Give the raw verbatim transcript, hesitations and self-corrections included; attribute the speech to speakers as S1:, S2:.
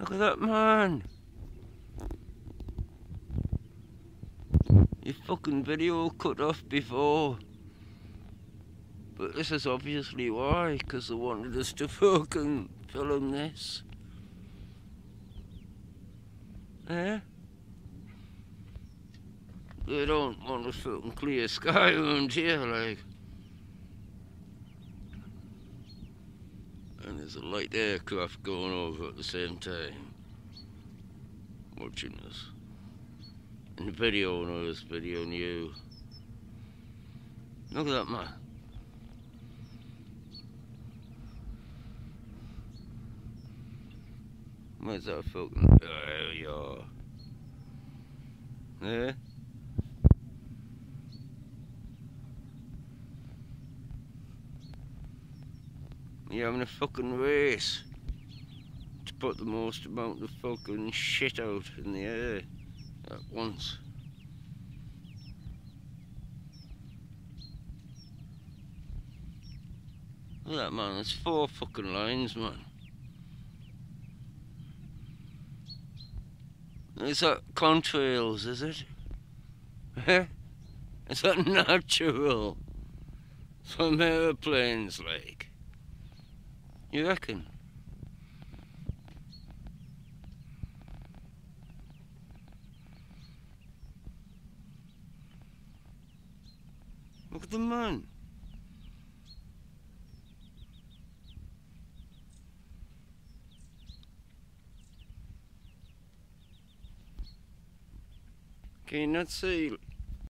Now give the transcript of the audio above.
S1: Look at that, man. Your fucking video cut off before. But this is obviously why, because they wanted us to fucking film this. Eh? They don't want a fucking clear sky around here, like. And there's a light aircraft going over at the same time. Watching us. And the video knows video new. Look at that, man. Where's that fucking... There you are. There? You're having a fucking race to put the most amount of fucking shit out in the air at once. Look at that, man. There's four fucking lines, man. Is that contrails, is it? Eh? Is that natural? From airplanes, like? You reckon? Look at the man. Can you not see?